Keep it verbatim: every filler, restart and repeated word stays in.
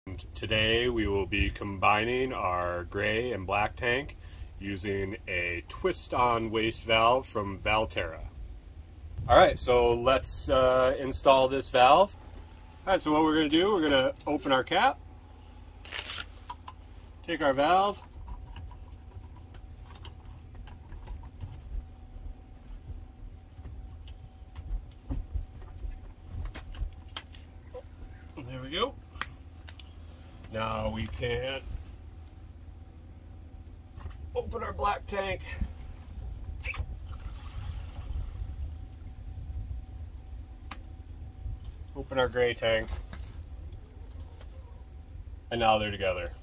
Today we will be combining our gray and black tank using a twist-on waste valve from Valterra. Alright, so let's uh, install this valve. Alright, so what we're going to do, we're going to open our cap, take our valve, there we go. Now we can open our black tank. Open our gray tank. And now they're together.